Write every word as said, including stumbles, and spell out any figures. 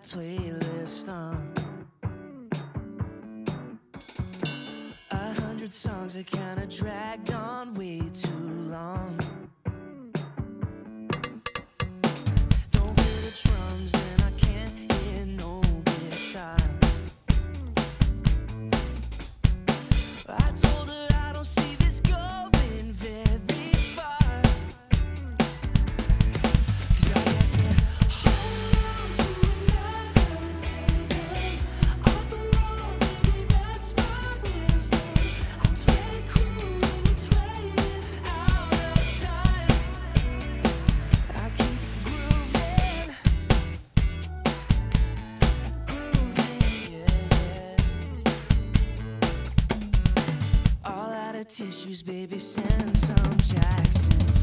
playlist on. A hundred songs that kinda dragged on way too long. Don't hear the drums and I can't hear no guitar. I told her I don't see this going very far. 'Cause I got to hold on to another baby. Off the wall, baby, that's my wisdom. I play cool when we play it out of time. I keep grooving, grooving, yeah. All out of tissues, baby, send some Jackson